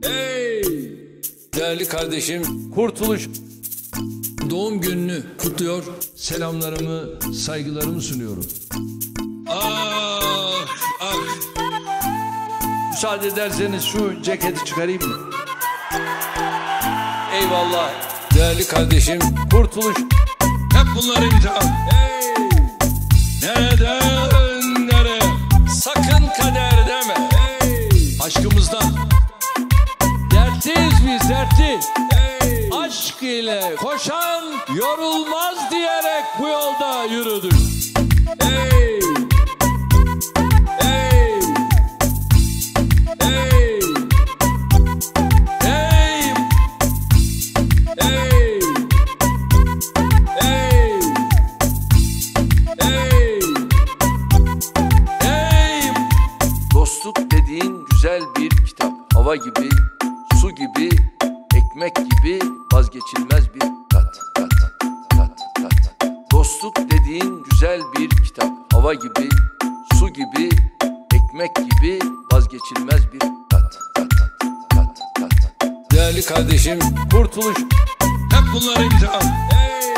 Hey! Değerli kardeşim Kurtuluş doğum gününü kutluyor. Selamlarımı, saygılarımı sunuyorum. Ah, ah. Müsaade ederseniz şu ceketi çıkarayım mı? Eyvallah. Değerli kardeşim Kurtuluş. Hep bunlar imtihan. Hey! Neden, nereye? Sakın kader deme. Hey! Aşkımızdan. Dertliyiz biz, dertli. Hey! Aşk ile koşan yorulmaz diyerek bu yolda yürüdük. Hey! Hey! Hey! Hey! Hey! Hey! Hey! Hey! Dostluk dediğin güzel bir kitap. Hava gibi, su gibi, ekmek gibi vazgeçilmez bir tat. Dostluk dediğin güzel bir kitap. Hava gibi, su gibi, ekmek gibi vazgeçilmez bir tat. Değerli kardeşim Kurtuluş. Hep bunlar imtihan. Hey!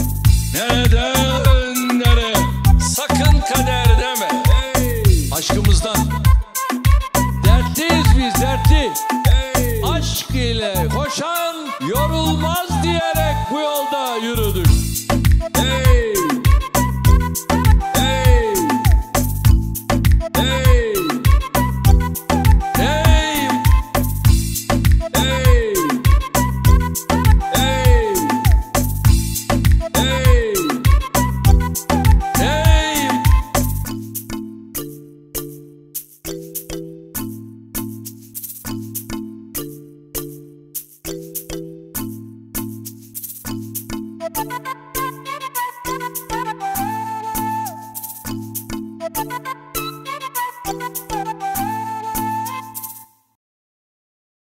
Neden, nereye? Sakın kader deme. Hey! Aşkımızdan. Dertliyiz biz, dertli. Hey! Aşk ile koşan yorulmaz diyerek bu yolda yürüdük.